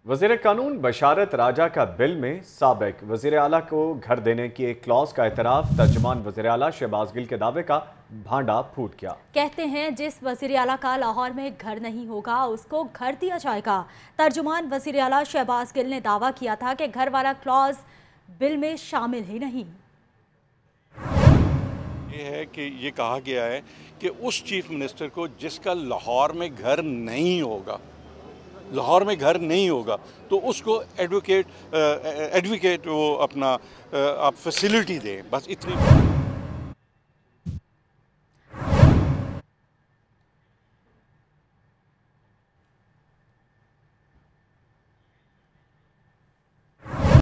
वज़ीर कानून बशारत राजा का बिल में साबिक वज़ीर आला को घर देने की एक क्लॉज का एतराफ़ तर्जुमान वज़ीर आला शहबाज गिल के दावे का भांडा फूट गया। कहते हैं जिस वज़ीर आला का लाहौर में घर नहीं होगा उसको घर दिया जाएगा। तर्जुमान वज़ीर आला शहबाज गिल ने दावा किया था कि घर वाला क्लॉज बिल में शामिल ही नहीं। ये है कि ये कहा गया है कि उस चीफ मिनिस्टर को जिसका लाहौर में घर नहीं होगा, लाहौर में घर नहीं होगा, तो उसको एडवोकेट वो अपना आप फैसिलिटी दें, बस इतनी।